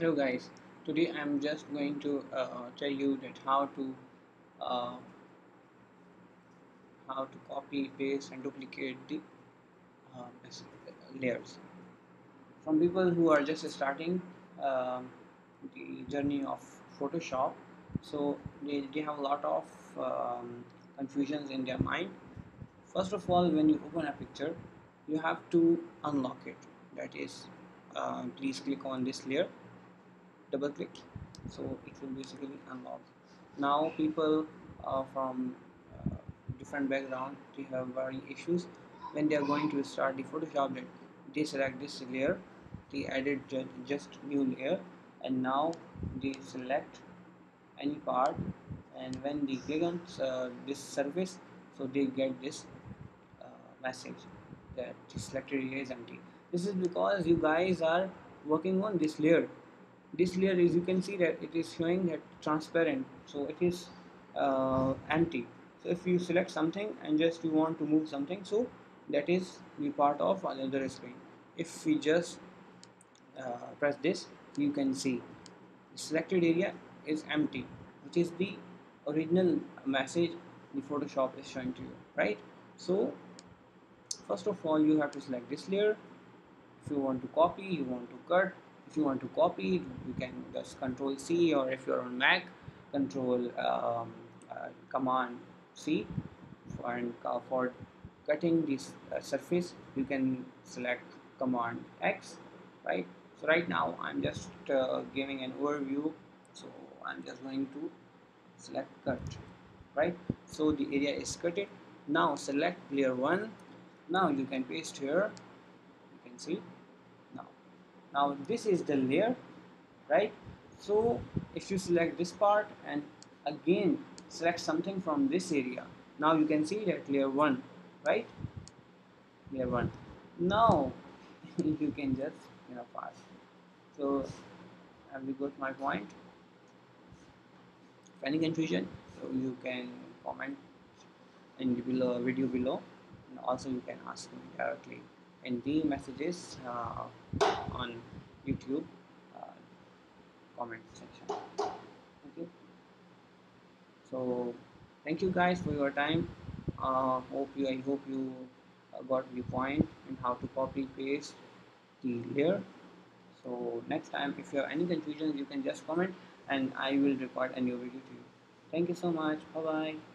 Hello guys, today I'm just going to tell you that uh, how to copy, paste and duplicate the layers from people who are just starting um, the journey of Photoshop. So they have a lot of confusions in their mind. First of all, when you open a picture, you have to unlock it. That is, please click on this layer, double click, so it will basically unlock. Now people from uh, different background, they have varying issues when they are going to start the Photoshop, that they select this layer, they added just new layer, and now they select any part, and when they click on this surface, so they get this message that the selected area is empty. This is because you guys are working on this layer. This layer is, you can see that it is showing that transparent, so it is empty. So if you select something and just you want to move something, so that is the part of another screen. If we just press this, you can see the selected area is empty, which is the original message the Photoshop is showing to you, right? So first of all, you have to select this layer. If you want to copy, you want to cut. If you want to copy, you can just Control C, or if you're on Mac, Control Command C. For cutting this surface, you can select Command X, right? So right now I'm just giving an overview. So I'm just going to select cut, right? So the area is cutted. Now select layer 1. Now you can paste here, you can see. Now this is the layer, right? So if you select this part and again select something from this area, now you can see that layer 1, right? Layer 1. Now you can just pass. So have you got my point? If any confusion, so you can comment in the video below, and also you can ask me directly in the messages on YouTube uh, comment section. Okay, so thank you guys for your time. I hope you got the point in how to copy paste the layer. So next time, if you have any confusions, you can just comment and I will record a new video to you. Thank you so much. Bye bye.